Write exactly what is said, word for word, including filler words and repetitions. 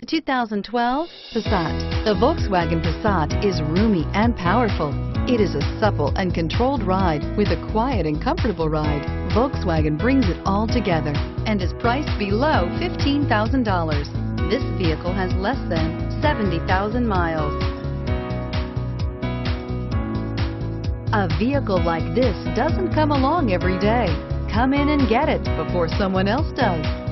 two thousand twelve Passat. The Volkswagen Passat is roomy and powerful. It is a supple and controlled ride with a quiet and comfortable ride. Volkswagen brings it all together and is priced below fifteen thousand dollars. This vehicle has less than seventy thousand miles. A vehicle like this doesn't come along every day. Come in and get it before someone else does.